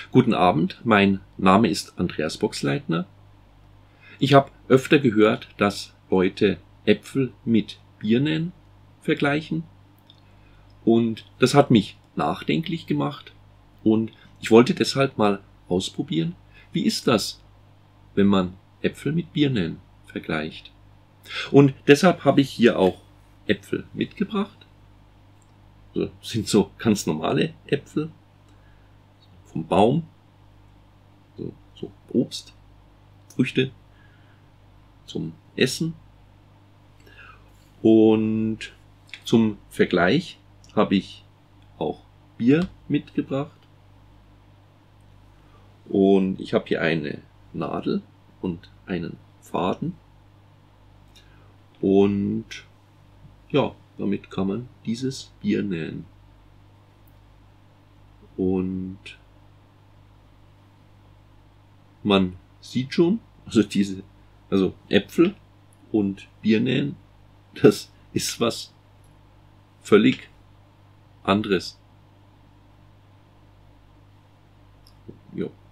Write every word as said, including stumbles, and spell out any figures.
Guten Abend, mein Name ist Andreas Boxleitner. Ich habe öfter gehört, dass Leute Äpfel mit Birnen vergleichen und das hat mich nachdenklich gemacht und ich wollte deshalb mal ausprobieren, wie ist das, wenn man Äpfel mit Birnen vergleicht. Und deshalb habe ich hier auch Äpfel mitgebracht. Das sind so ganz normale Äpfel vom Baum, so, so Obst, Früchte zum Essen. Und zum Vergleich habe ich auch Bier mitgebracht. Und ich habe hier eine Nadel und einen Faden. Und ja, damit kann man dieses Bier nähen. Und man sieht schon, also diese, also Äpfel und Bier nähen, das ist was völlig anderes. Ja.